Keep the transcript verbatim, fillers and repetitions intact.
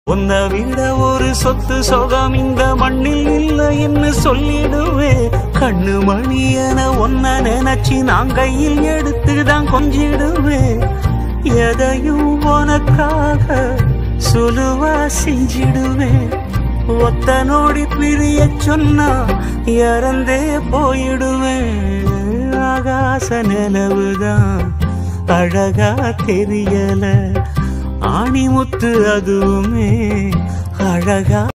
உன்னை விட ஒரு சொத்து சொகம் இந்த மண்ணில் இல்லை என்று சொல்லிடுவே. கண்ணு மணியன ஒன்ன நினைச்சு நான் கையில் எடுத்துதான் கொஞ்சிடுவே. எதையும் உனக்காக சுலுவா செஞ்சிடுவேன். ஒத்த நோடி பிரிய சொன்னா இறந்தே போயிடுவேன். ஆகாச நிலவுதான் அழகா தெரியல, ஆணிமுத்து அதுவுமே அழகா